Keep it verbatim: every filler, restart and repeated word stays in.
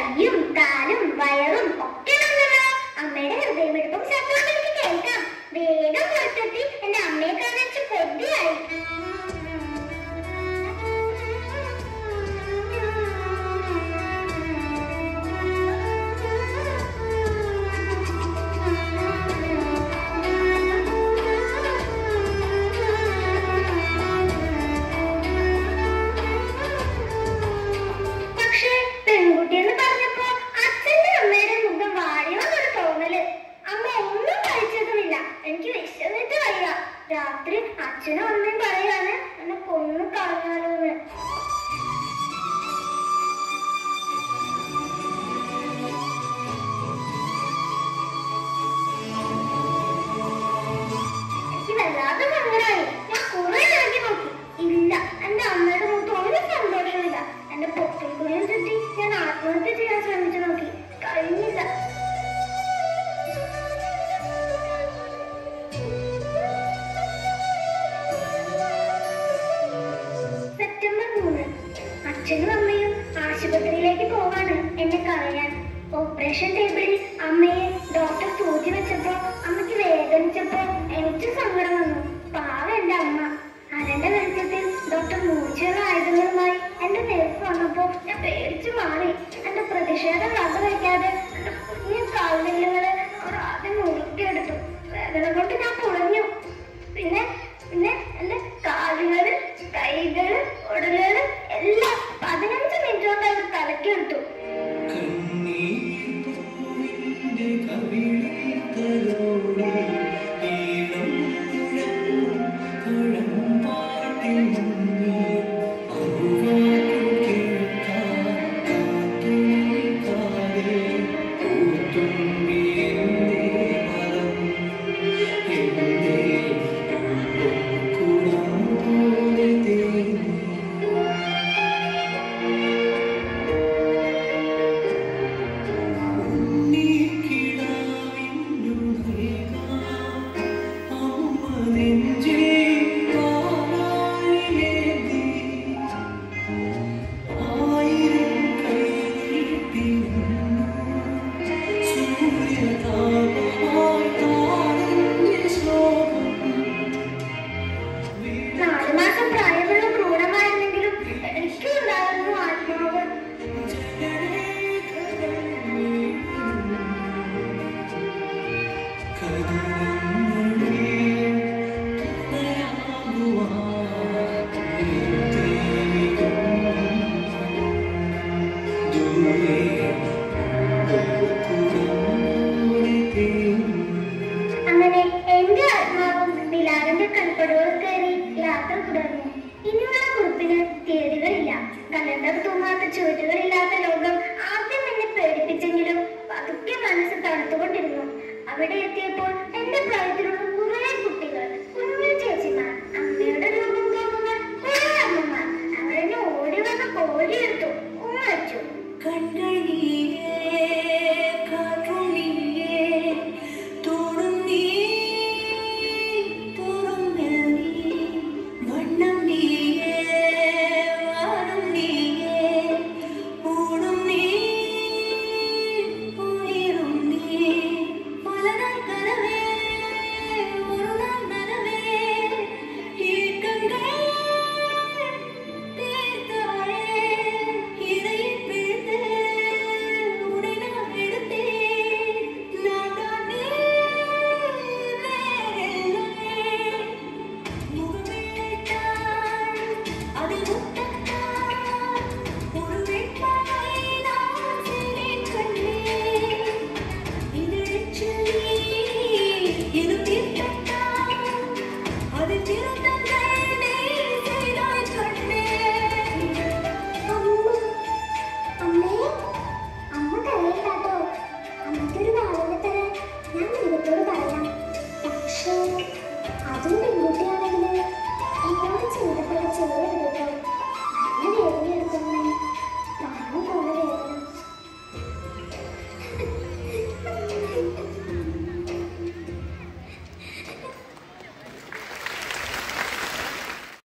കയ്യും കാലും വയറും ഒക്കെ വന്നല്ലോ. അമ്മയുടെ ഹൃദയമിടിപ്പും ശബ്ദവും എനിക്ക് കേൾക്കാം. വേഗം പുറത്തെത്തി എന്റെ അമ്മയെ കാണാൻ കൊതിയായി. പെൺകുട്ടിയെന്ന് പറഞ്ഞപ്പോ അച്ഛന്റെ അമ്മയുടെ മുഖം വാടിയോന്നൊരു തോന്നല്. അമ്മ ഒന്നും കഴിച്ചതുമില്ല. എനിക്ക് വിശന്നിട്ട് വയ്യ. രാത്രി അച്ഛനും അമ്മയും പറയാണ് എന്നെ കൊന്നു കളഞ്ഞാലോന്ന്. എനിക്ക് വല്ലാതെ സങ്കടമായി. ഞാൻ കുറെ ഇറങ്ങി നോക്കി. ഇല്ല, എന്റെ അമ്മയുടെ മുഖത്ത് ഒരു സന്തോഷമില്ല. എന്റെ പൊക്കിൽ കൂടിയും ചുറ്റി ഞാൻ ആത്മഹത്യ ചെയ്യാൻ ശ്രമിച്ചു നോക്കി. കഴിഞ്ഞില്ല. സെപ്റ്റംബർ മൂന്ന്. അച്ഛനും അമ്മയും ആശുപത്രിയിലേക്ക് പോവാണ് എന്നെ കളയാൻ. ഓപ്പറേഷൻ ടേബിളിൽ അമ്മയെ ഡോക്ടർ സൂചി വെച്ചപ്പോ അമ്മയ്ക്ക് വേദനിച്ചപ്പോ എനിക്ക് സങ്കടം വന്നു. പാവ എന്റെ അമ്മ. അരന്റെ വെളിച്ചത്തിൽ ഡോക്ടർ മൂർച്ചയുള്ള ആയുധങ്ങളുമായി എന്റെ നേർക്ക് വന്നപ്പോ ഞാൻ പേടിച്ചു മാറി. എന്റെ പ്രതിഷേധം കണ്ടു വയ്ക്കാതെ എന്റെ കുഞ്ഞു കാൽവില്ലുകള് അവർ ആദ്യം മുറുക്കിയെടുത്തു. വേദന കൊണ്ട് ഞാൻ പൊളഞ്ഞു. പിന്നെ പിന്നെ എന്റെ കാലുകള്, കൈകള്, ഉടലുകള് എല്ലാം പതിനഞ്ച് മിനിറ്റ് കൊണ്ട് അവർ തലക്കെടുത്തു.